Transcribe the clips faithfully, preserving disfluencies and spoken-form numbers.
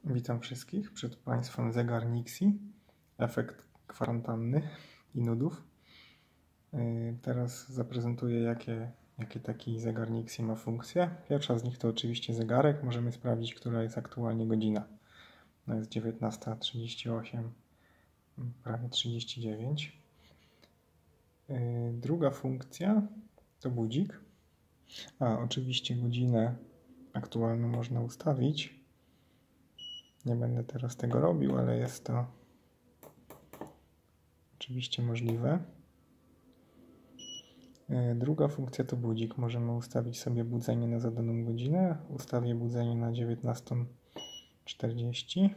Witam wszystkich, przed Państwem zegar Nixie, efekt kwarantanny i nudów. Teraz zaprezentuję, jakie, jakie taki zegar Nixie ma funkcje. Pierwsza z nich to oczywiście zegarek. Możemy sprawdzić, która jest aktualnie godzina. No jest dziewiętnasta trzydzieści osiem, prawie trzydzieści dziewięć. Druga funkcja to budzik. A oczywiście godzinę aktualną można ustawić. Nie będę teraz tego robił, ale jest to oczywiście możliwe. Druga funkcja to budzik. Możemy ustawić sobie budzenie na zadaną godzinę. Ustawię budzenie na dziewiętnasta czterdzieści.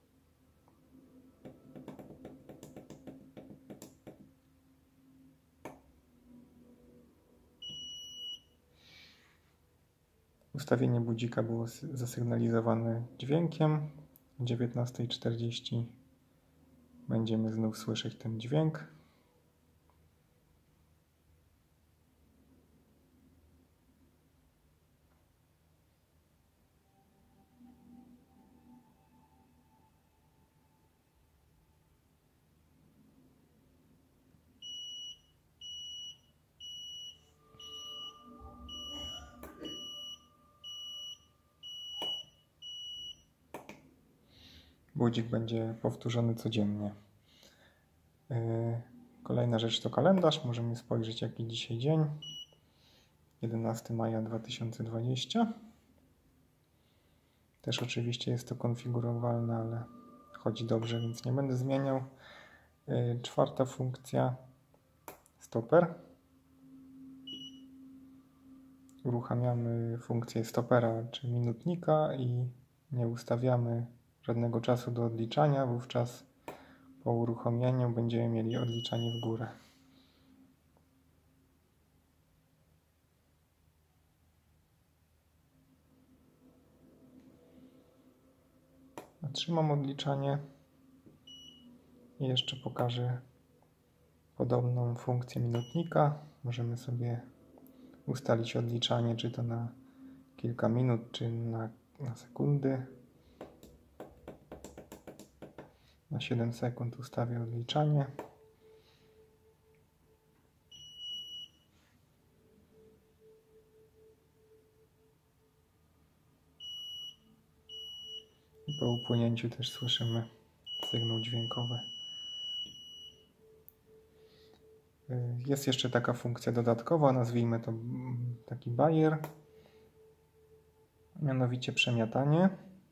Ustawienie budzika było zasygnalizowane dźwiękiem. O dziewiętnasta czterdzieści będziemy znów słyszeć ten dźwięk. Budzik będzie powtórzony codziennie. Kolejna rzecz to kalendarz. Możemy spojrzeć, jaki dzisiaj dzień. jedenastego maja dwa tysiące dwudziestego. Też oczywiście jest to konfigurowalne, ale chodzi dobrze, więc nie będę zmieniał. Czwarta funkcja, stoper. Uruchamiamy funkcję stopera czy minutnika i nie ustawiamy żadnego czasu do odliczania. Wówczas po uruchomieniu będziemy mieli odliczanie w górę. Zatrzymam odliczanie i jeszcze pokażę podobną funkcję minutnika. Możemy sobie ustalić odliczanie, czy to na kilka minut, czy na, na sekundy. Na siedem sekund ustawię odliczanie. I po upłynięciu też słyszymy sygnał dźwiękowy. Jest jeszcze taka funkcja dodatkowa, nazwijmy to taki bajer, mianowicie przemiatanie.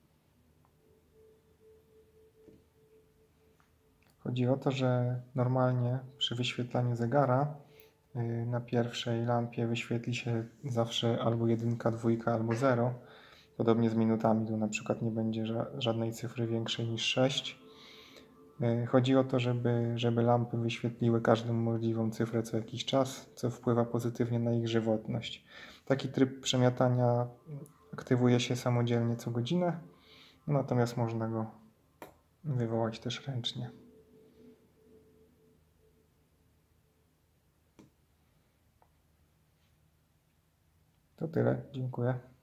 Chodzi o to, że normalnie przy wyświetlaniu zegara na pierwszej lampie wyświetli się zawsze albo jedynka, dwójka, albo zero. Podobnie z minutami, tu na przykład nie będzie żadnej cyfry większej niż sześć. Chodzi o to, żeby, żeby lampy wyświetliły każdą możliwą cyfrę co jakiś czas, co wpływa pozytywnie na ich żywotność. Taki tryb przemiatania aktywuje się samodzielnie co godzinę, natomiast można go wywołać też ręcznie. To tyle. Dziękuję.